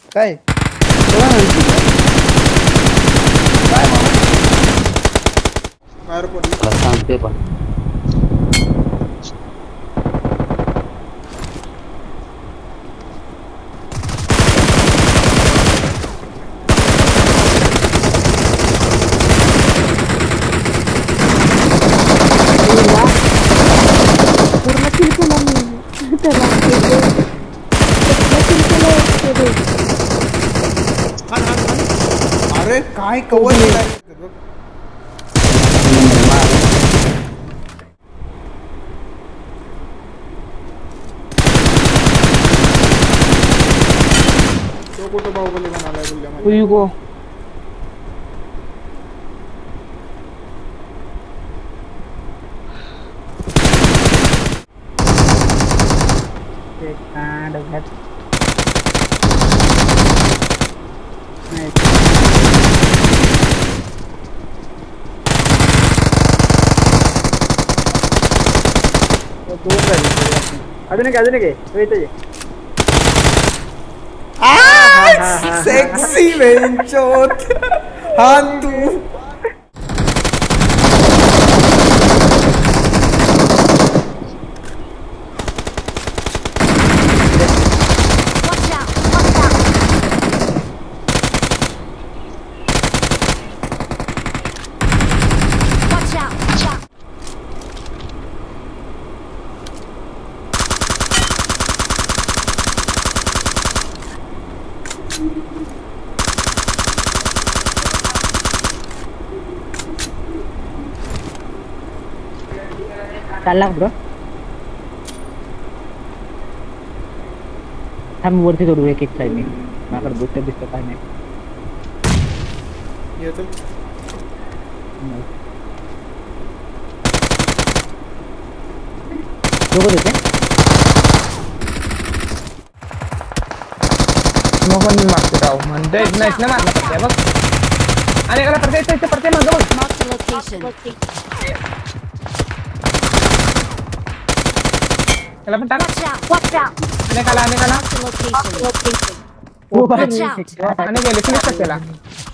काय काय मामा बाहेर पडली सांगते पण अरे काय कवर केलाय तो कुठं बाहुबली म्हणालाय बोलल्या गो सेक्सी वेंचोत हाँ तू चालला ब्रो थांब वरती चढू एक साईडने माझ्याकडे बुस्टर दिसतं काय नाही येतो दोघं देते मग पण मागते राव म्हणते नाही ना मारला पडते बघ आणि एकाला पडते मागं बघ त्याला पण टाक आणि गेले फिनिश कर त्याला